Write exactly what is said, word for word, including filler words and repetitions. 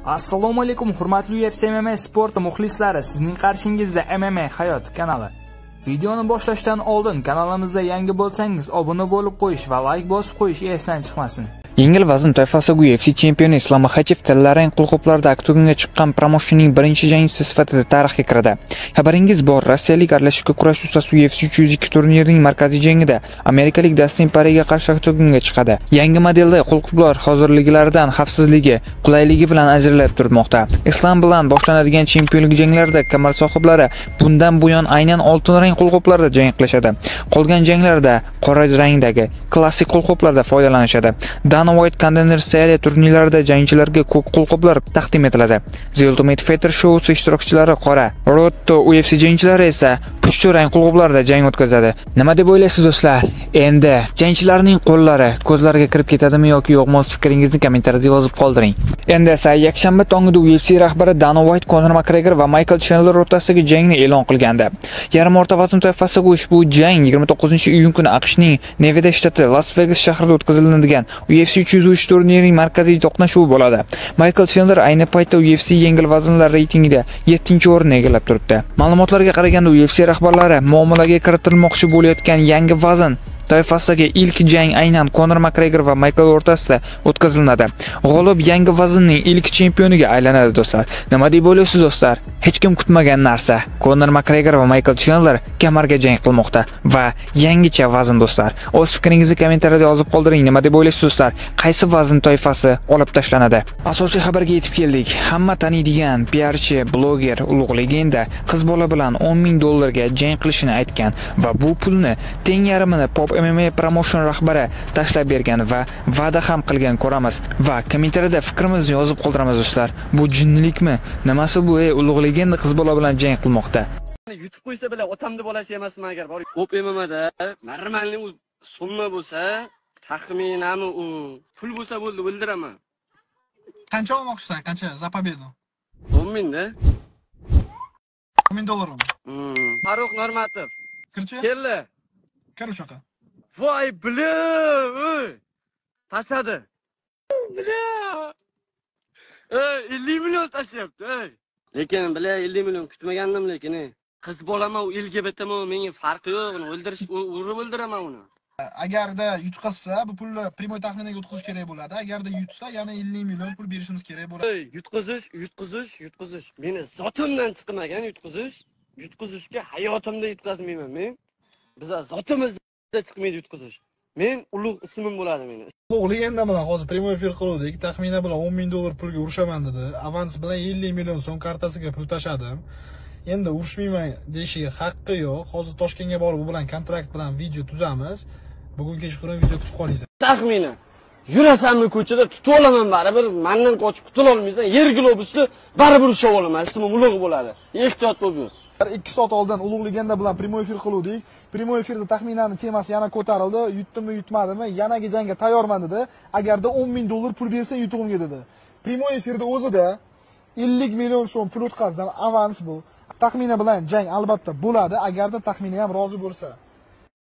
Assalomu alaykum, hurmatli U F C M M A sporti muxlislari, sizning qarshingizda M M A Hayot kanali. Videoni boshlashdan oldin kanalimizda yangi bo'lsangiz, obuna bo'lib qo'yish va like bosib qo'yish esdan chiqmasin. Yengil vazn toifasida U F C chempioni Islom Makhachev tillarang qo'lqoplarda oktagonga chiqqan promoshining birinchi jangchisi sifatida tarixga kiradi. Xabaringiz bor, rossiyalik aralashuvga kurash ustasi U F C uch yuz ikki turnirining markaziy jangida amerikalik Dastin Porega qarshi oktagonga chiqadi. Yangi modelda qo'lqoplar hozirliklaridan xavfsizligi, qulayligi bilan ajralib turmoqda. Islom bilan boshlanadigan chempionlik janglarida kamar sohiblari bundan buyon aynan oltin rang qo'lqoplarda jang qilishadi. Qolgan janglarda qora rangdagi klassik qo'lqoplarda foydalanishadi. Dana White Contender seriya turnirlarida jangchilarga ko'k qo'lqoplar taqdim etiladi. The Ultimate Fighter Show'si ishtirokchilari qora, Road to U F C jangchilari esa pushti rang qo'lqoplarda jang o'tkazadi. Nima deb o'ylaysiz do'stlar? Endi jangchilarning qo'llari ko'zlariga kirib ketadimi yoki yo'qmi? O'z fikringizni kommentariyada yozib qoldiring. Endi esa yakshanba tongida U F C rahbari Dana White Conor McGregor va Michael Chandler o'rtasidagi jangni e'lon qilgandi. Yarim o'rta vazn toifasidagi ushbu jang yigirma to'qqizinchi iyun kuni AQShning Nevada shtati Las Vegas shahrida o'tkaziladigan U F C uch yuz uch turnirining markaziy to'qnashuvi bo'ladi. Michael Chandler ayni paytda U F C yengil vaznlar reytingida yettinchi o'rinni egallab turibdi. Ma'lumotlarga qaraganda U F C rahbarlari muomalaga kiritilmoqchi bo'layotgan yangi vazn toifasidagi ilk jang aynan Conor McGregor va Michael o'rtasida o'tkaziladi. G'olib yangi vaznning ilk chempioniga aylanadi do'stlar. Nima deb o'ylaysiz do'stlar? Hech kim kutmagan narsa. Conor McGregor va Michael Chandler kamarga jang qilmoqda va yangicha vazn do'stlar. O'z fikringizni kommentariyada yozib qoldiring. Nima deb o'ylaysiz do'stlar? Qaysi vazn toifasi olib tashlanadi? Asosiy xabarga yetib keldik. Hamma taniydigan P R-chi, bloger, ulug' legenda qiz bola bilan o'n ming dollarga jang qilishini aytgan va bu pulni teng yarimini Pop M M A promotion rahbari tashlab bergan va va'da ham qilgan ko'ramiz va kommentariyada fikrimizni yozib qoldiramiz do'stlar. Bu jinnilikmi? Nimasi bu? Ey, ulug' legenda qiz bola bilan jang qilmoqda. Yutib qo'ysa bilan otamni bolasi emasman agar bor. Pop M M A'da normalniy summa bo'lsa, taxminami u pul bo'lsa bo'ldi, o'ldiraman. Qancha olmoqchisan? Qancha za pobedu? o'n ming da. o'n ming dollarmi? Hmm. Farruh Normatov. Kirchi? Keldi. Kir o'shaqa. Voy, bля, ey. Tashadi. Bля. Ey, ellik million tashyapti, ey. Lekin bля, ellik million kutmagandim lekin, ey. Qiz bolaman, u L G B T mi, menga farqi yo'q, uni o'ldirish, urib o'ldiraman uni. Agarda yutqazsa, bu pulni primoy taxminaga o'tkazish kerak bo'ladi. Agarda yutsa, yana ellik million pul berishimiz kerak bo'ladi. Ey, yutqizish, yutqizish, yutqizish. Meni zotimdan chiqmagan yutqizish. Yutqizishga hayotimda yutqazmayman men. Bizlar zotimizda chiqmaydi yutqizish. Men ulug' ismim bo'ladi meni. Ulug' legenda bilan hozir primoy efir qildik. Taxmina bilan o'n ming dollar pulga urushaman dedi. Avans bilan ellik million so'm kartasiga pul tashadim. Endi urushmayman deyishiga haqqi yo'q. Hozir Toshkentga borib u bilan kontrakt bilan video tuzamiz. Bugun kechqurun video kutib qolinglar. Taxmina yurasanmi ko'chada tutib olaman baribir. Mendan qochib qutula olmaysan. Yer globusni baribir ushlab olaman. Ismim ulug' bo'ladi. Ehtiyot bo'l yur. ikki soat oldin ulug' legenda bilan primoy efir qildik. Primoy efirda taxminani temasi yana ko'tarildi. Yutdimmi, yutmadimmi? Yanagi jangga tayyorman dedi. Agarda o'n ming dollar pul bersang yutug'imga dedi. Primoy efirda o'zida ellik million so'm pul o'tkazdim. Avans bu. Taxmina bilan jang albatta bo'ladi, agarda taxmina ham rozi bo'lsa.